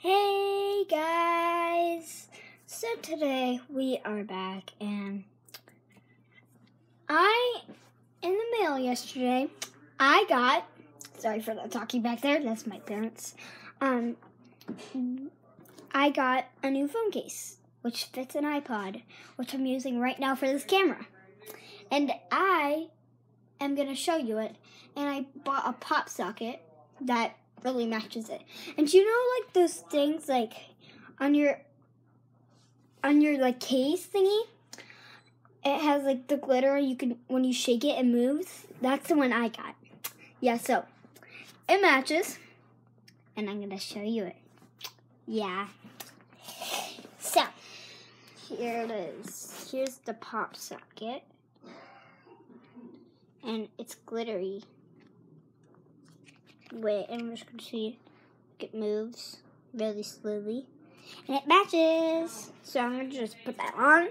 Hey guys! So today we are back and in the mail yesterday, sorry for the talking back there, that's my parents. I got a new phone case, which fits an iPod, which I'm using right now for this camera. And I am going to show you it. And I bought a pop socket that really matches it. And you know, like those things like on your like case thingy, it has like the glitter, you can, when you shake it, it moves. That's the one I got. Yeah, so it matches, and I'm gonna show you it. Yeah. So here it is. Here's the pop socket, and it's glittery. Wait, I'm just gonna see if it moves really slowly. And it matches. So I'm gonna just put that on.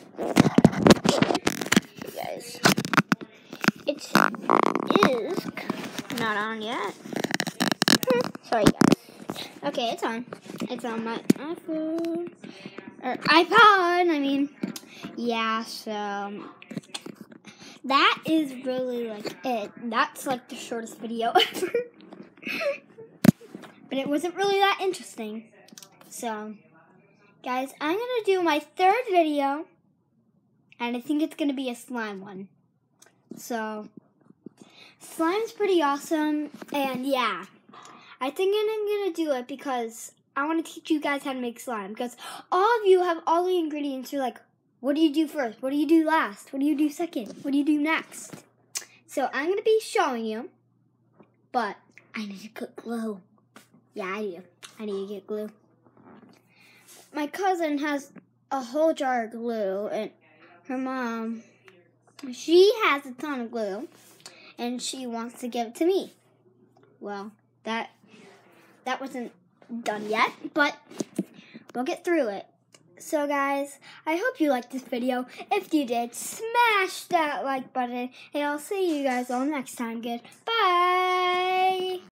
You guys. It is not on yet. Sorry guys. Okay, it's on. It's on my iPhone. Or iPod, I mean. Yeah, so that is really like it. That's like the shortest video ever. But it wasn't really that interesting. So, guys, I'm going to do my third video. And I think it's going to be a slime one. So, slime's pretty awesome. And yeah, I think I'm going to do it because I want to teach you guys how to make slime. Because all of you have all the ingredients. You're like, what do you do first? What do you do last? What do you do second? What do you do next? So, I'm going to be showing you. But I need to put glue. Yeah, I do. I need to get glue. My cousin has a whole jar of glue, and her mom, she has a ton of glue, and she wants to give it to me. Well, that wasn't done yet, but we'll get through it. So guys, I hope you liked this video. If you did, smash that like button, and I'll see you guys all next time. Goodbye.